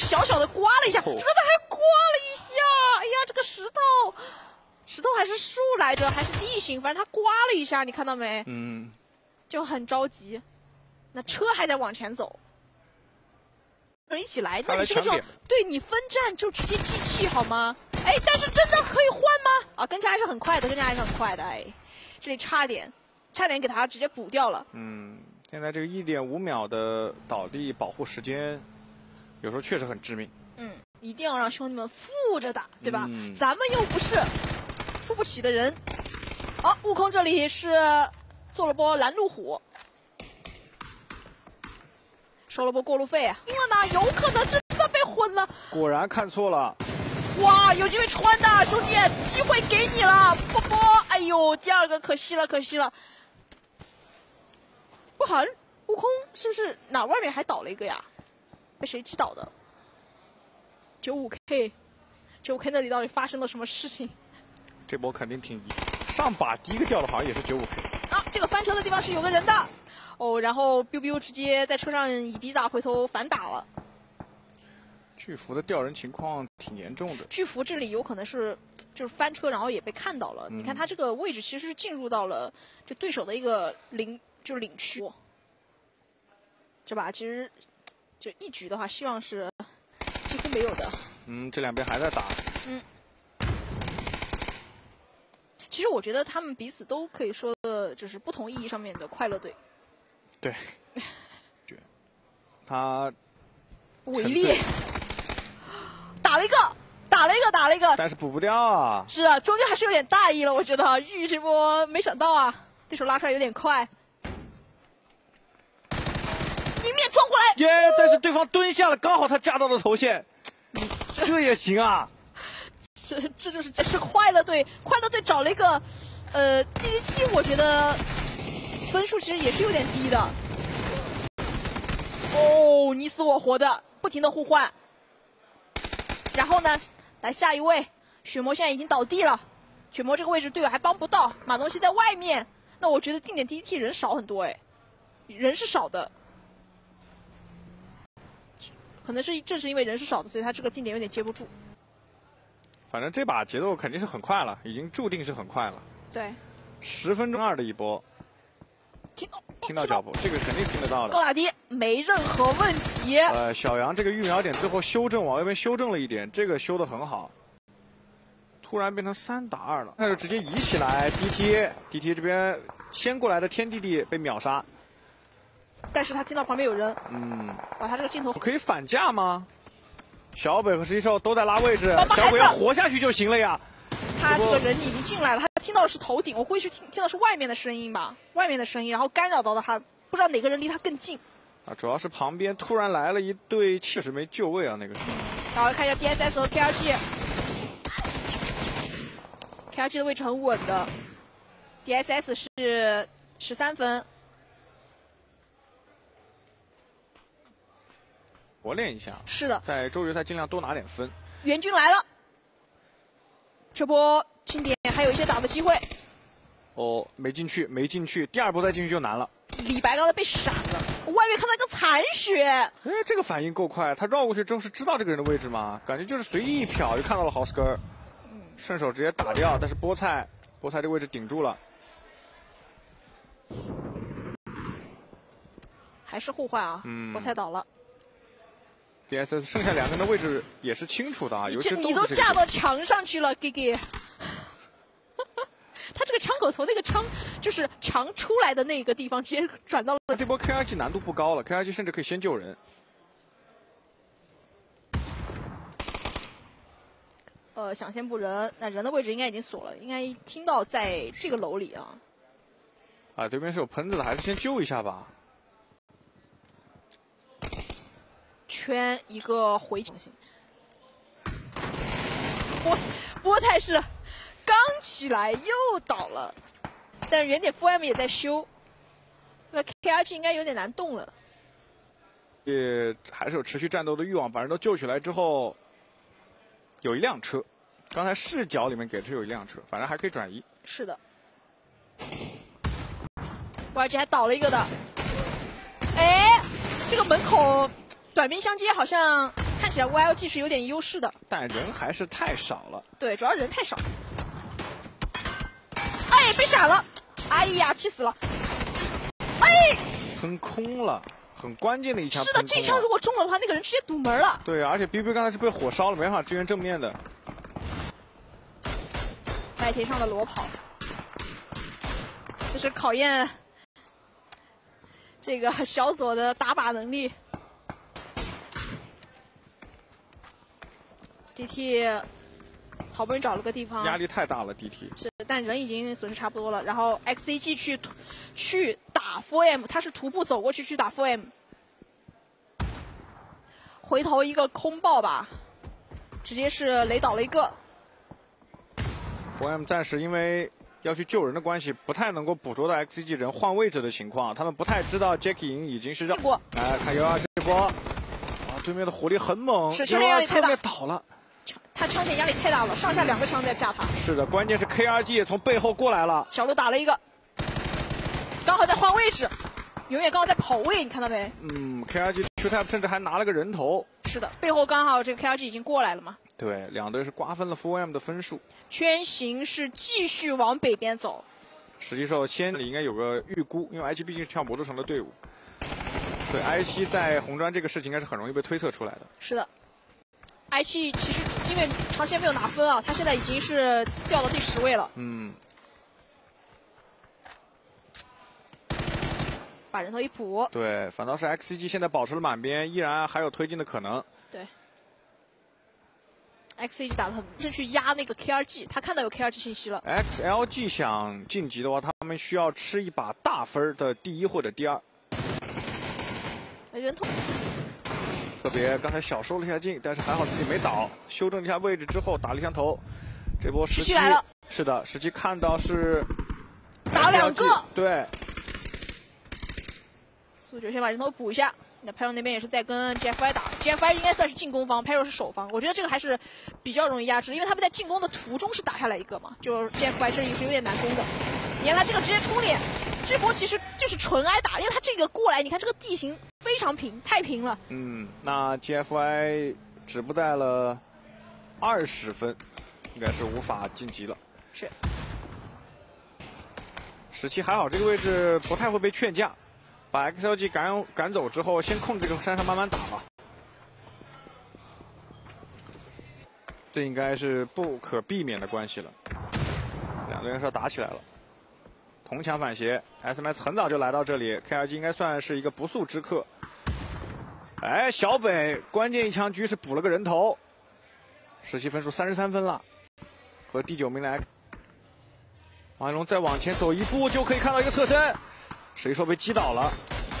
小小的刮了一下，这个他还刮了一下，哎呀，这个石头还是树来着，还是地形，反正他刮了一下，你看到没？ 嗯， 就很着急。那车还在往前走，一起来，那你这个时候对你分站就直接机器好吗？哎，但是真的可以换吗？啊，跟前还是很快的，哎，这里差点给他直接补掉了。 嗯，现在这个1.5秒的倒地保护时间，有时候确实很致命。 嗯，一定要让兄弟们负着打，对吧？ 嗯、 咱们又不是付不起的人。好，悟空这里是做了波拦路虎。收了波过路费啊！因为呢，有可能真的被混了。 果然看错了。 哇，有机会穿的兄弟，机会给你了，波波！哎呦，第2个可惜了。不好，悟空是不是哪外面还倒了一个呀？被谁击倒的？95K 那里到底发生了什么事情？ 这波肯定挺上把第1个掉的，好像也是95K。 啊，这个翻车的地方是有个人的。哦，然后 biu 直接在车上以比打回头反打了。 巨幅的掉人情况挺严重的。 巨幅这里有可能是就是翻车，然后也被看到了。你看他这个位置其实是进入到了就对手的一个领区，是吧？其实就一局的话，希望是几乎没有的。 这两边还在打。 其实我觉得他们彼此都可以说的就是不同意义上面的快乐队。 对，他伪劣，打了一个， 但是补不掉啊。 是啊，中间还是有点大意了，我觉得玉这波没想到啊，对手拉出来有点快，迎面撞过来， 但是对方蹲下了，刚好他夹到了头线，这也行啊。 这就是快乐队找了一个DDT， 我觉得分数其实也是有点低的。哦，你死我活的，不停的互换。然后呢，来下一位，血魔现在已经倒地了，血魔这个位置队友还帮不到，马东锡在外面。那我觉得近点 DDT 人少很多，哎，人是少的，可能是正是因为人是少的，所以他这个近点有点接不住。 反正这把节奏肯定是很快了，已经注定是很快了。 对 ，10分钟2的一波。听到脚步，这个肯定听得到的。 高打低没任何问题。 小杨这个育苗点最后修正往外边修正了一点，这个修得很好。突然变成3打2了，那就直接移起来 DT 这边先过来的天弟弟被秒杀。 但是他听到旁边有人。哇，他这个镜头可以反架吗？小北和石一兽都在拉位置，小鬼要活下去就行了呀。 他这个人已经进来了，他听到的是头顶，我估计是听到是外面的声音吧，然后干扰到了他，不知道哪个人离他更近。 主要是旁边突然来了一队，确实没就位啊，那个时候。 然后看一下 DSS 和 KRG 的位置很稳的 ，DSS 是13分。 活练一下。 是的， 在周决赛尽量多拿点分。 援军来了。这波近点还有一些打的机会。 没进去，第2波再进去就难了。 李白刚才被闪了，外面看到一个残血。 这个反应够快，他绕过去之后是知道这个人的位置吗？感觉就是随意一瞟就看到了豪斯根儿，顺手直接打掉。但是菠菜这个位置顶住了， 还是互换啊。菠菜倒了。 DSS 剩下2个人的位置也是清楚的啊， 你都架到墙上去了 ，Gigi。他这个枪口从那个枪就是墙出来的那个地方直接转到了。 这波 KRG 难度不高了 ，KRG 甚至可以先救人。 想先补人，那人的位置应该已经锁了，应该听到在这个楼里啊。 对面是有喷子的，还是先救一下吧。 圈一个回警性。菠菜是刚起来又倒了，但是原点 4M 也在修，那 KRG 应该有点难动了。 还是有持续战斗的欲望，把人都救起来之后，有一辆车，刚才视角里面给的是有一辆车，反正还可以转移。 是的，而且还倒了一个的。哎，这个门口短兵相接好像看起来 YLG 是有点优势的， 但人还是太少了。 对，主要人太少。哎，被闪了！哎呀，气死了！哎， 喷空了，很关键的一枪。 是的，这枪如果中了的话，那个人直接堵门了。 对，而且 BB 刚才是被火烧了，没法支援正面的。 麦田上的裸跑，这是考验这个小左的打靶能力。DT 好不容易找了个地方， 压力太大了 DT。 是，但人已经损失差不多了。然后 XCG 去打 4M， 他是徒步走过去打 4M， 回头一个空爆吧，直接是雷倒了一个。 4M 暂时因为要去救人的关系，不太能够捕捉到 XCG 人换位置的情况，他们不太知道 Jacky 赢已经是让。来看1-2这波，啊，对面的火力很猛， 是枪压力太大， 倒了。 他枪线压力太大了，上下2个枪在架他。 是的，关键是 KRG 也从背后过来了。 小鹿打了一个，刚好在换位置，永远刚好在跑位，你看到没 ？KRG Q-Tap 甚至还拿了个人头。 是的，背后刚好这个 KRG 已经过来了嘛。 对，两队是瓜分了 4M 的分数。 圈形是继续往北边走。 实际上先应该有个预估，因为 I7 毕竟是跳魔兽城的队伍。对 I7 在红砖这个事情应该是很容易被推测出来的。 是的。I7 其实因为长时间没有拿分啊，他现在已经是掉到第10位了。把人头一补。 对，反倒是 XCG 现在保持了满编，依然还有推进的可能。 对。XCG 打得很，是去压那个 KRG， 他看到有 KRG 信息了。 XLG 想晋级的话，他们需要吃一把大分的第1或者第2。 人头。 特别刚才小收了一下劲，但是还好自己没倒，修正一下位置之后打了一枪头。这波17 来了， 是的，17看到是打2个， 对。 速九先把人头补一下。那 Pero 那边也是在跟 GFI 打 ，GFI 应该算是进攻方 ，Pero 是守方。我觉得这个还是比较容易压制，因为他们在进攻的途中是打下来一个嘛，就 GFI 这里是有点难攻的。原来这个直接冲脸，这波其实就是纯挨打，因为他这个过来，你看这个地形非常平，太平了。 那 GFI 止步在了20分，应该是无法晋级了。 是。 17还好，这个位置不太会被劝架。把 XLG 赶走之后，先控制这个山上慢慢打吧。这应该是不可避免的关系了。两队人是要打起来了。铜墙反斜 ，SMS 很早就来到这里 ，KRG 应该算是一个不速之客。哎，小北关键一枪狙是补了个人头。17分数33分了，和第9名来。王一龙再往前走一步就可以看到一个侧身。谁说被击倒了？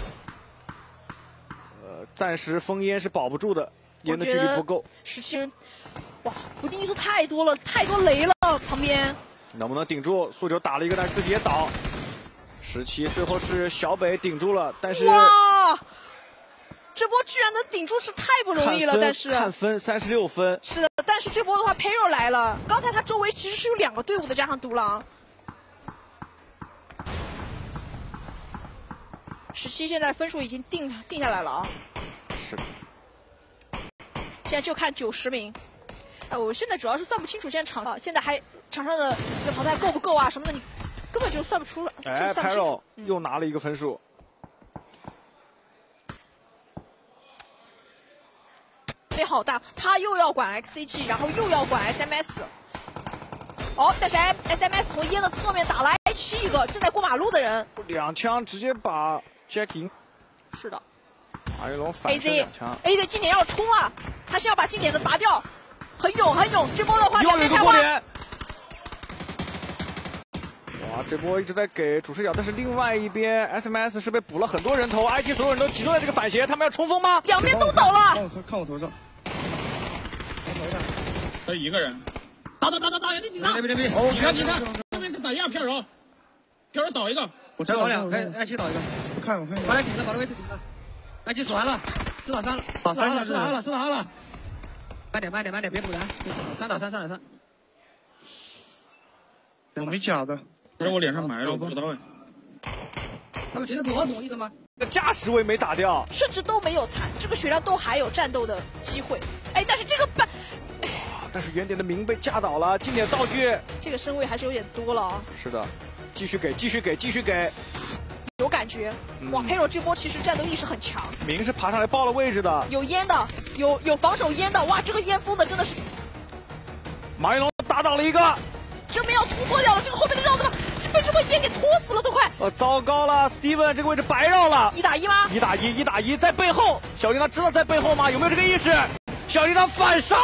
暂时封烟是保不住的，烟的距离不够。 17人，哇，不定因素太多了，太多雷了，旁边。 能不能顶住？速九打了一个，但是自己也倒。17最后是小北顶住了，但是哇，这波居然能顶住是太不容易了，但是看分36分。 是的，但是这波的话 Pero 来了，刚才他周围其实是有2个队伍的，加上独狼。17现在分数已经定下来了啊。 是。 现在就看90名。我现在主要是算不清楚现在现在还场上的这个淘汰够不够啊什么的，你根本就算不出了。 哎 ，Pero 又拿了一个分数。 飞好大，他又要管 XCG， 然后又要管 SMS。哦，但是 SMS 从烟的侧面打了 I7一个正在过马路的人 ，2枪直接把 Jacky。 是的。 马云龙反身2枪。 AZ 近点要冲了，他先要把近点的拔掉，很勇很勇。这波的话， 又有一个过点。哇，这波一直在给主视角，但是另外一边 SMS 是被补了很多人头 ，I7 所有人都集中在这个反斜，他们要冲锋吗？ 两边都倒了。 看我头上。 他一个人。打，你打！ 别！ 你看，这边打一下片柔倒一个， 我再倒2个，I7倒一个。我看，把他顶着，把他位置顶着。I7死完了，4打3了，打4打2了。慢点，别补人。3打3。我没假的， 不是我脸上埋了，我不知道。 他们觉得不好懂，意思吗？ 驾驶位没打掉， 甚至都没有残，这个血量都还有战斗的机会。哎，但是这个但是原点的明被架倒了，经典道具。 这个身位还是有点多了啊。 是的，继续给，继续给，继续给。 有感觉，哇！佩若这波其实战斗意识很强。 明是爬上来报了位置的， 有烟的，有防守烟的，哇！这个烟封的真的是。 马云龙打倒了一个， 这边要突破掉了，这个后面的绕的吧，被这波烟给拖死了都快。 糟糕了 ，Steven 这个位置白绕了。 1打1吗？ 1打1，1打1，在背后，小铃铛知道在背后吗？有没有这个意识？小铃铛反杀。